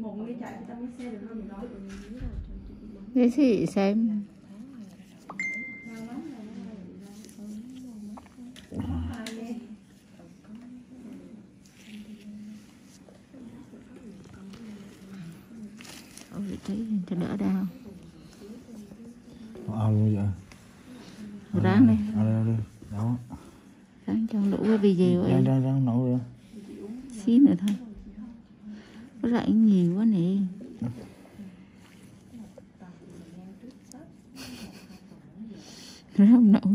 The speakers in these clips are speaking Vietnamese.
Để chị xem. Ở vị trí cho đỡ đau. Ao luôn vậy. Ráng đi. Ao đi. Đó. Ráng cho đủ cái video ấy. Ráng nổi rồi. Xí nữa thôi. Có rãnh nhiều quá nè. Ráng nổi.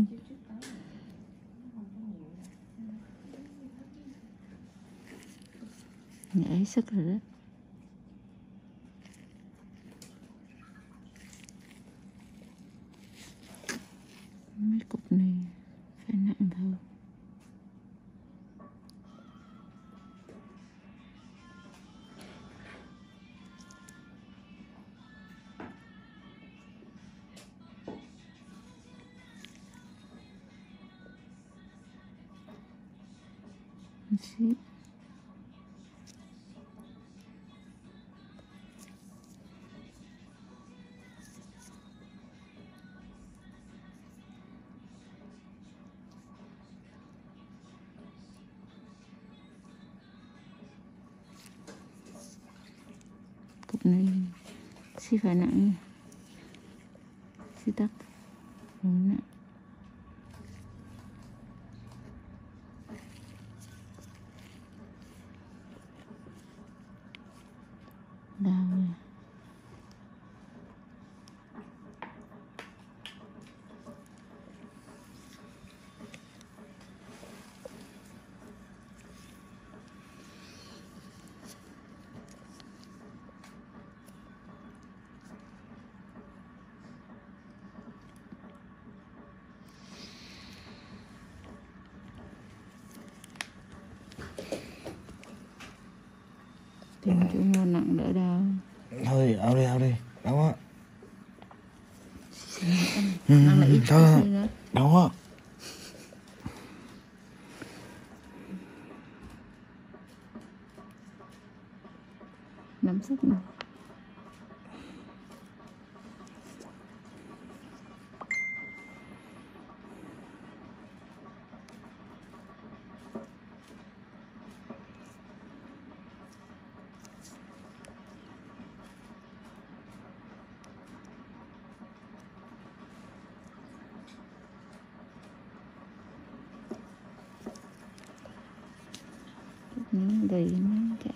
Nhảy sức rồi đó. Mấy cục này phải nặng thôi. Xíu. Cục này xí phải nặng, xí tắt rồi nặng. Đau rồi. Tìm chỗ mua nặng đỡ đau. Thôi ao đi. Đau á. Nặng là ít thôi. Đau á. Nắm sức này. Đầy nó chạy.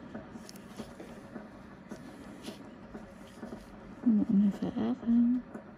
Một này phải áp hơn.